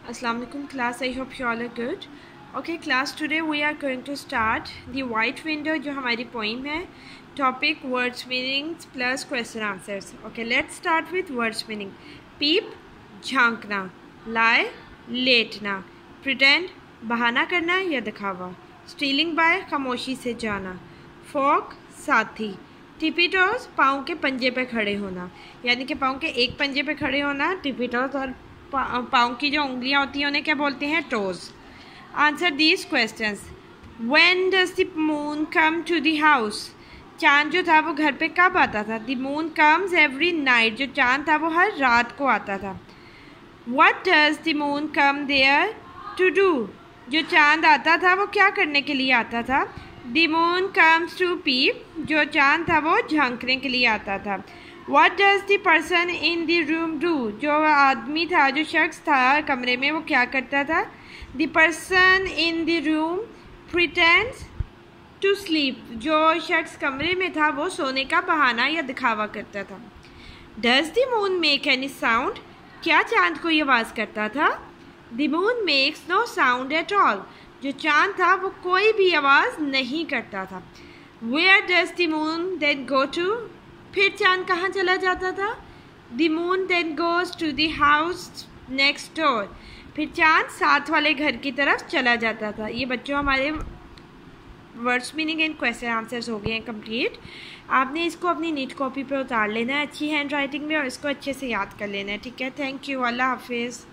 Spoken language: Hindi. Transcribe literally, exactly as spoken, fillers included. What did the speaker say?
Assalamu alaikum class. I hope you all are good. Okay class, today we are going to start the white window जो हमारी poem है. Topic words meanings plus question answers. Okay, let's start with words meaning. Peep झांकना, lie लेटना, pretend बहाना करना या दिखावा, stealing by खामोशी से जाना, fork साथी, tippy toes पाँव के पंजे पे खड़े होना, यानी कि पाँव के एक पंजे पे खड़े होना tippy toes, और पाँव की जो उंगलियां होती हैं उन्हें क्या बोलते हैं? टोज. Answer these questions. When does the moon come to the house? चांद जो था वो घर पे कब आता था? The moon comes every night. जो चांद था वो हर रात को आता था. What does the moon come there to do? जो चांद आता था वो क्या करने के लिए आता था? The moon comes to peep. जो चांद था वो झांकने के लिए आता था. What does the person in the room do? जो आदमी था, जो शख्स था कमरे में, वो क्या करता था? The person in the room pretends to sleep. जो शख्स कमरे में था वो सोने का बहाना या दिखावा करता था. Does the moon make any sound? क्या चांद कोई आवाज़ करता था? The moon makes no sound at all. जो चांद था वो कोई भी आवाज़ नहीं करता था. Where does the moon then go to? फिर चांद कहाँ चला जाता था? The moon then goes to the house next door. फिर चांद साथ वाले घर की तरफ चला जाता था. ये बच्चों हमारे words meaning and question answers हो गए हैं कंप्लीट. आपने इसको अपनी नीट कॉपी पे उतार लेना है अच्छी हैंड राइटिंग में और इसको अच्छे से याद कर लेना है. ठीक है, थैंक यू, अल्लाह हाफिज़.